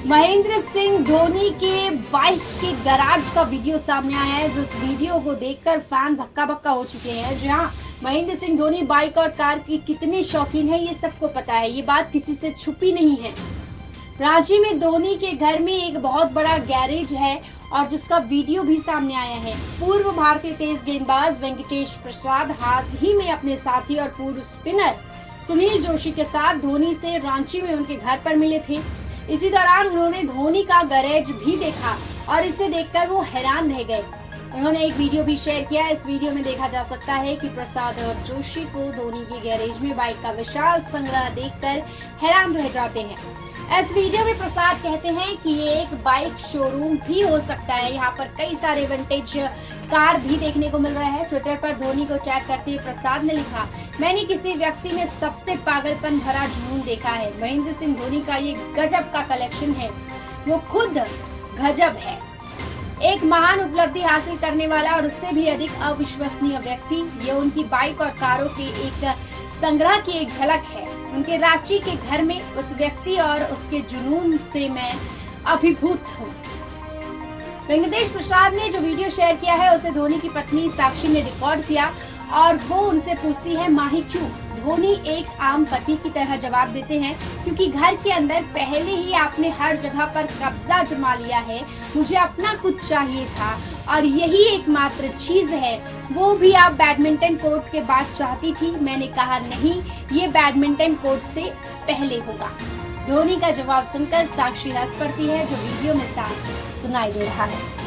महेंद्र सिंह धोनी के बाइक के गैराज का वीडियो सामने आया है, जिस वीडियो को देखकर फैंस हक्का बक्का हो चुके हैं। जी हाँ, महेंद्र सिंह धोनी बाइक और कार की कितने शौकीन है ये सबको पता है, ये बात किसी से छुपी नहीं है। रांची में धोनी के घर में एक बहुत बड़ा गैरेज है और जिसका वीडियो भी सामने आया है। पूर्व भारतीय तेज गेंदबाज वेंकटेश प्रसाद हाल ही में अपने साथी और पूर्व स्पिनर सुनील जोशी के साथ धोनी से रांची में उनके घर पर मिले थे। इसी दौरान उन्होंने धोनी का गैरेज भी देखा और इसे देखकर वो हैरान रह गए। उन्होंने एक वीडियो भी शेयर किया। इस वीडियो में देखा जा सकता है कि प्रसाद और जोशी को धोनी के गैरेज में बाइक का विशाल संग्रह देखकर हैरान रह जाते हैं। इस वीडियो में प्रसाद कहते हैं कि ये एक बाइक शोरूम भी हो सकता है, यहाँ पर कई सारे विंटेज कार भी देखने को मिल रहा है। ट्विटर पर धोनी को टैग करते हुए प्रसाद ने लिखा, मैंने किसी व्यक्ति में सबसे पागलपन भरा जुनून देखा है। महेंद्र सिंह धोनी का ये गजब का कलेक्शन है, वो खुद गजब है। एक महान उपलब्धि हासिल करने वाला और उससे भी अधिक अविश्वसनीय व्यक्ति, ये उनकी बाइक और कारों के एक संग्रह की एक झलक है। उनके रांची के घर में उस व्यक्ति और उसके जुनून से मैं अभिभूत हूँ। वेंकटेश प्रसाद ने जो वीडियो शेयर किया है उसे धोनी की पत्नी साक्षी ने रिकॉर्ड किया और वो उनसे पूछती है, माही क्यों? धोनी एक आम पति की तरह जवाब देते हैं, क्योंकि घर के अंदर पहले ही आपने हर जगह पर कब्जा जमा लिया है। मुझे अपना कुछ चाहिए था और यही एकमात्र चीज है, वो भी आप बैडमिंटन कोर्ट के बाद चाहती थी। मैंने कहा नहीं, ये बैडमिंटन कोर्ट से पहले होगा। धोनी का जवाब सुनकर साक्षी हंस पड़ती है, जो वीडियो में साफ सुनाई दे रहा है।